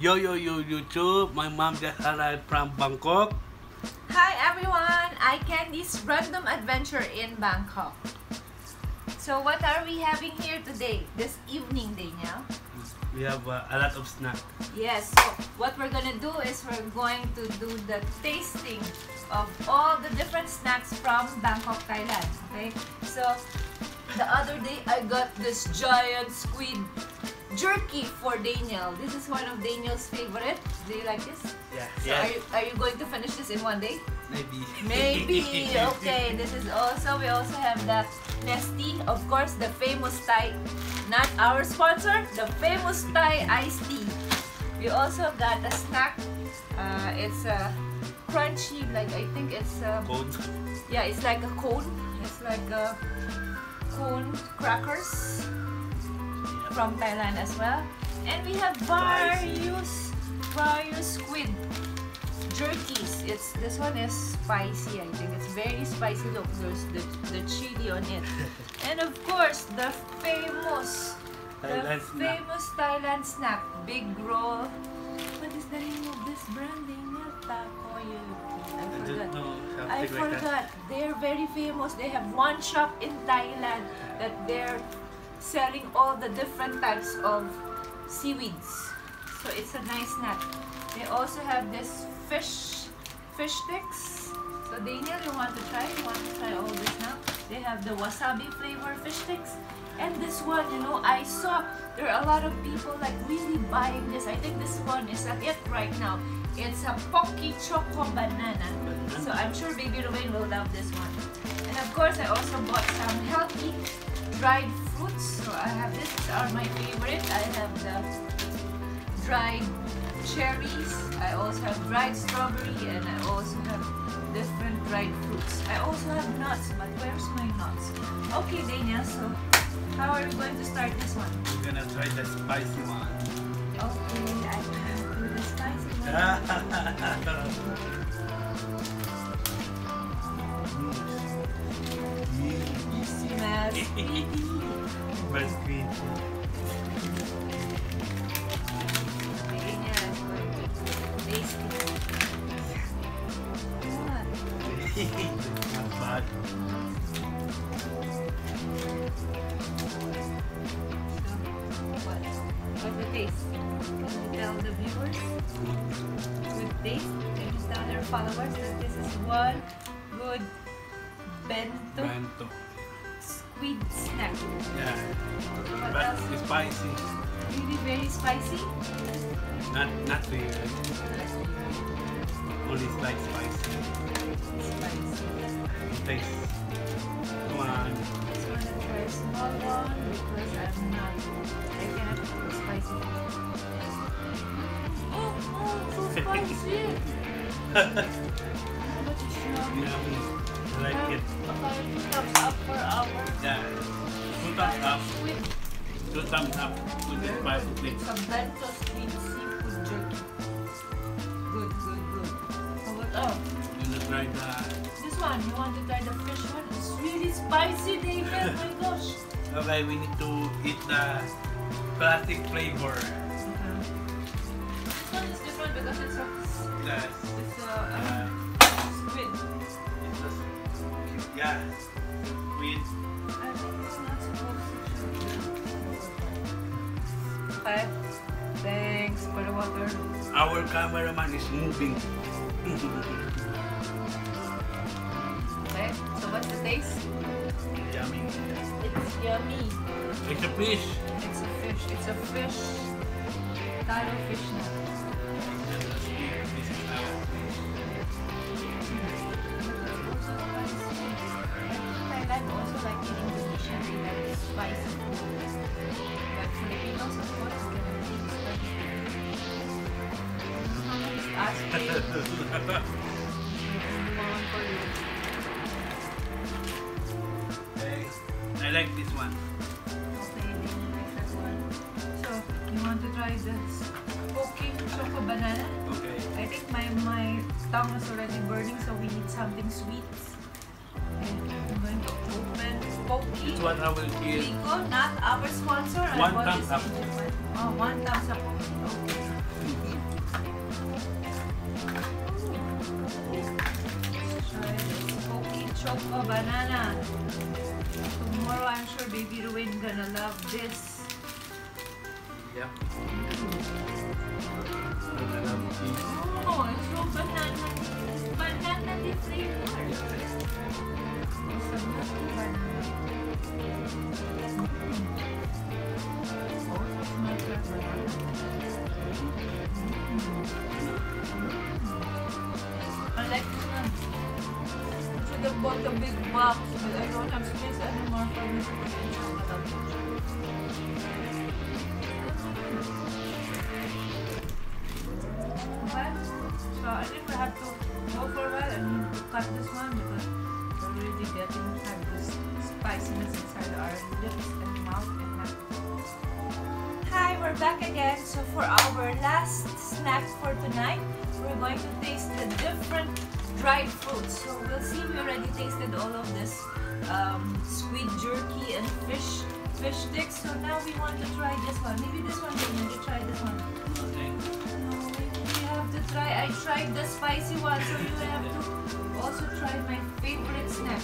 Yo YouTube, my mom just arrived from Bangkok. Hi everyone, I Candy's Random Adventure in Bangkok. So what are we having here today, this evening, Daniel? We have a lot of snacks. Yes, so what we're gonna do is we're going to do the tasting of all the different snacks from Bangkok, Thailand. Okay, so the other day I got this giant squid jerky for Daniel. This is one of Daniel's favorite. Do you like this? Yeah. So are you going to finish this in one day? Maybe. Maybe. Okay, this is also, we also have the Nestea, of course, the famous Thai, not our sponsor, the famous Thai iced tea. We also got a snack. It's a crunchy, like I think it's Cone. yeah, it's like a cone. It's like a cone crackers from Thailand as well. And we have various squid jerkies. This one is spicy. I think it's very spicy. Look, there's the chili on it. And of course, the famous Thailand snack, big roll. What is the name of this brand? I forgot. They're very famous. They have one shop in Thailand that they're selling all the different types of seaweeds. So it's a nice snack. They also have this fish sticks. So Daniel, you want to try? You want to try all this now? They have the wasabi flavor fish sticks. And this one, you know, I saw there are a lot of people like really buying this. I think this one is a hit right now. It's a Pocky Choco Banana. So I'm sure Baby Ruben will love this one. And of course, I also bought some healthy dried fruits. So I have this. These are my favorite. I have the dried cherries. I also have dried strawberry, and I also have different dried fruits. I also have nuts, but where's my nuts? Okay, Daniel. So how are we going to start this one? We're gonna try the spicy one. Okay, I can do the spicy one. You smell sweet. Very sweet. Daniel is going to taste it. What? Not bad. What's the taste? Can you tell the viewers? Good taste? Can you tell their followers that this is one good bento squid snack? Yeah. What But else? it's spicy. Really very spicy? Not really. Only like spicy. Spicy. Taste. Come on. This one is for a small one because I cannot do spicy. Oh, so spicy! But it's yummy. Yummy. I like it. Okay, thumbs up for our Yeah. Two thumbs up. squid. Two thumbs up. With the spicy please. It's a bento squid seafood jerky. Good. How about You wanna try the this one? You want to try the fish one? It's really spicy, David. My gosh. okay, we need to eat the classic flavor. This one is different because it's a Yes. squid. It's a, yeah. Sweet. I think it's not supposed to. Okay. Thanks for the water. Our cameraman is moving. Okay. So what's the taste? Yummy. It's yummy. It's a fish. It's a fish. It's a fish. Taro fish na. This is our fish. Thailand also like eating Indonesian. They like spicy food. But Filipinos, of course, can eat spicy food. Ask me. One for you. Okay. I like this one. Okay, next one. So, you want to try this Pocky Choco Banana? Okay. I think my tongue is already burning, so we need something sweet. Okay, I'm going to open Pocky. This one I will give Rico, not our sponsor. I One bought thumbs this up. in Japan. Oh, one thumbs up. Okay. Choco banana. Tomorrow I'm sure Baby Ruin gonna love this. Yep. Banana cheese. Oh, it's so banana. Banana flavor. It's a milky banana. Oh, it smells like banana. I like this one. I should have bought a big box, but I don't have space anymore for me to put in chocolate. Okay, so I think we have to go for a while and cut this one because we're really getting this spiciness inside our lips and mouth and neck. Hi, we're back again. So for our last snack for tonight, we're going to taste the different dried fruits. So we'll see, we already tasted all of this squid jerky and fish sticks. So now we want to try this one. Maybe this one, we need to try this one. Okay. No, we have to try. I tried the spicy one, so you have to also try my favorite snack.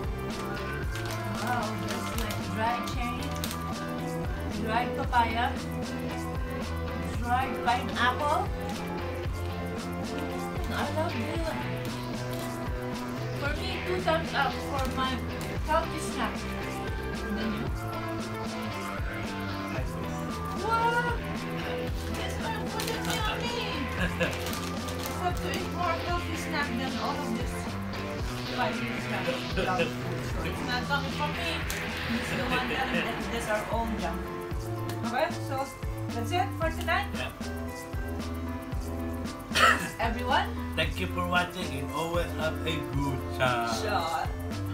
Wow, this is like dried cherry, dried papaya, dried pineapple. I love this. For me, 2 thumbs up for my healthy snack. And then you? What? This one wasn't yummy. I have to eat more healthy snack than all of this spicy snack. Junk food. So it's not coming from me. It's the one that is our own junk. Okay, so that's it for tonight. Yeah. Everyone, Thank you for watching and always have a good shot. shot.